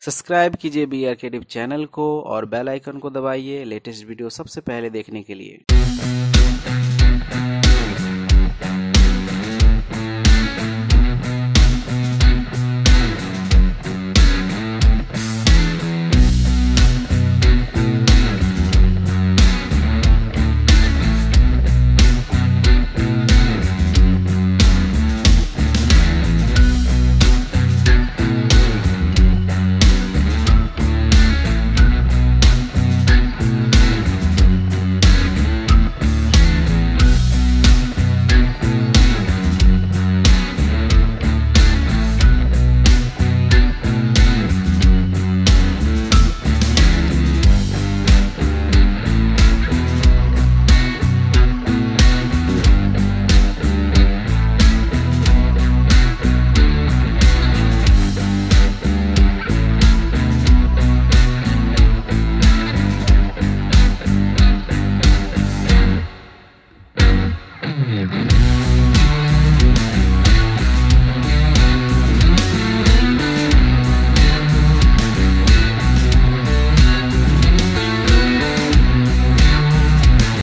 Subscribe कीजिए B आर के channel को और बेल आइकन को दबाइए लेटेस्ट वीडियो सबसे पहले देखने के लिए।